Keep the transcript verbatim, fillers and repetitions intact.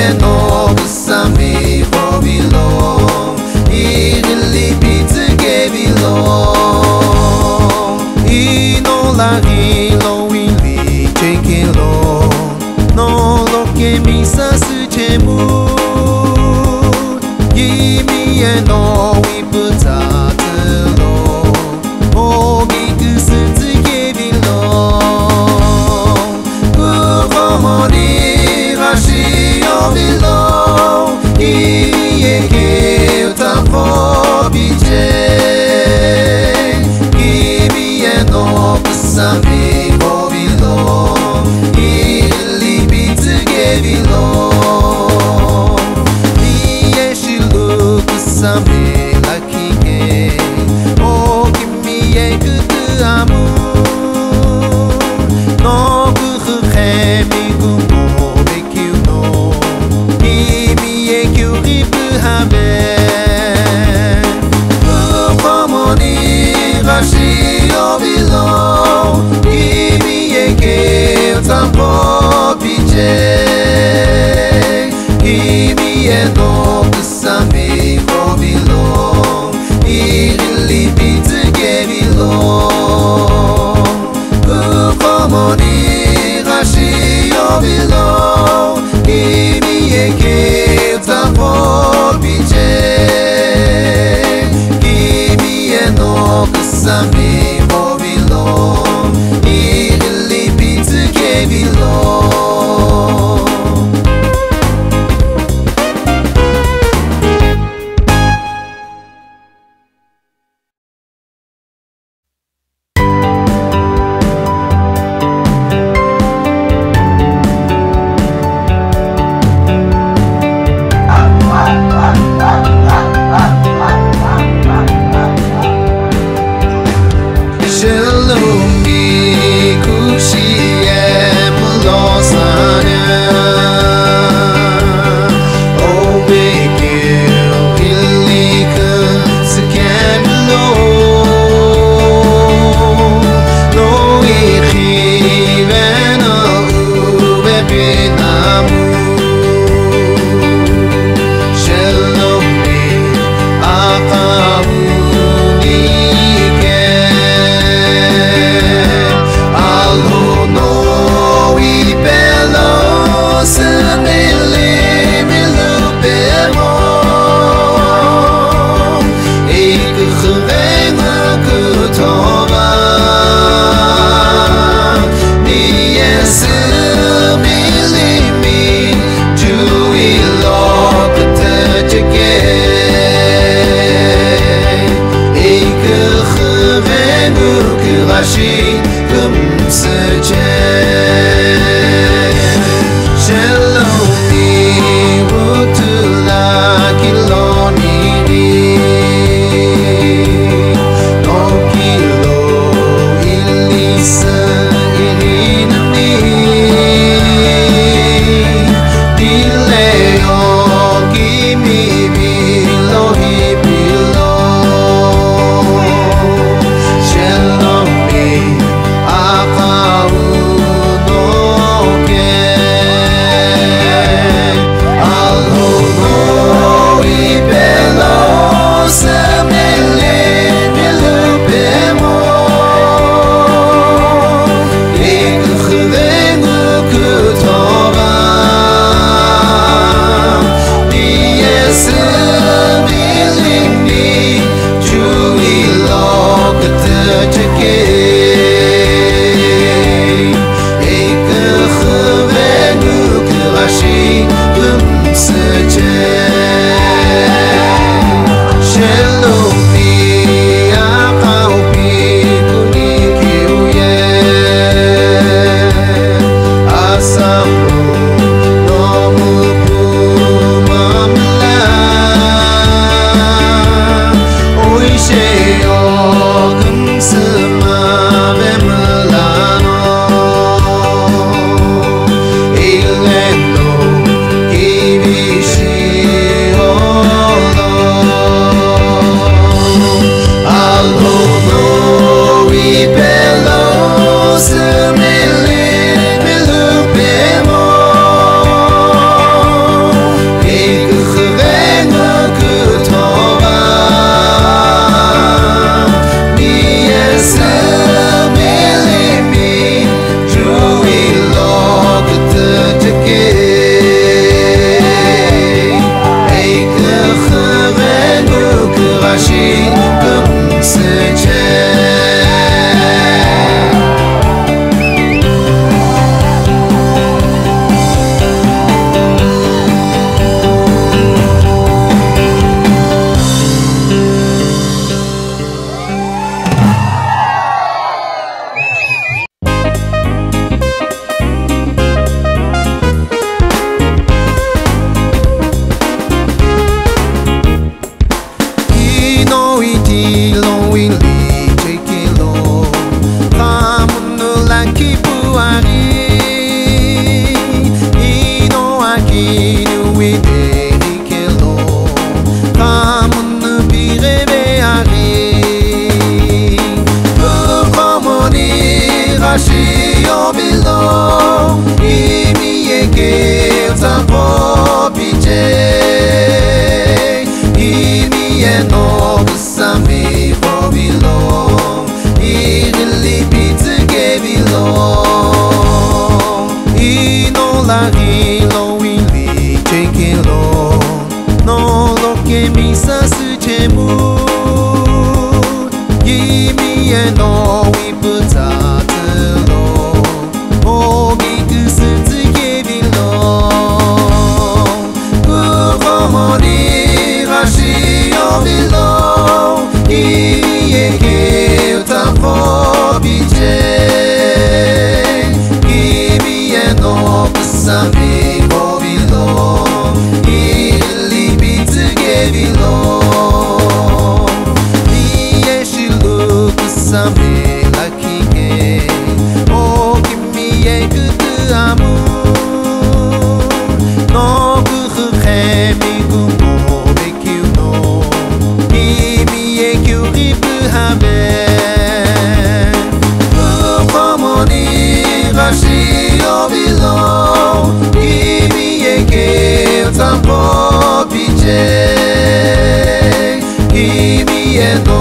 no sami for belong. Ili pizza che belong. Ino la hilo ili chekilo. No lo che mi sa su chemu. Yimi e no we put out lo. Ogi kusu tsuke belong. Ukomori rashi o belong. Iye ke uta for bije. Kimi e no kusami for belong. Ili bitsuke belong. Iye shiru kusami lucky game. Oh, kimi e kutu amu. No kuhu khemi gumo bekiu no. Kimi e kyuripu habe. Ukomoni rashi o belong. Kimi e ke utampo bije. Kimi e no kusami for belong. Ili bitsuke belong. Ukomoni rashi o belong. Kimi e ke utampo bije. Kimi e no kusami for belong. Ili bitsuke belong. Shalom, me, Akawu. 君への一筆の大きくすつけびろ不幸に足をびろ君へけたぽびて君へのくさみこびろいりびつけびろSampai lagi ke oh kimi ye kutu amu no ku khe mi ku mo be kyu no kimi ye kyu ripu habe ku mo ni gashi obilo kimi ye ke tampo pije kimi ye no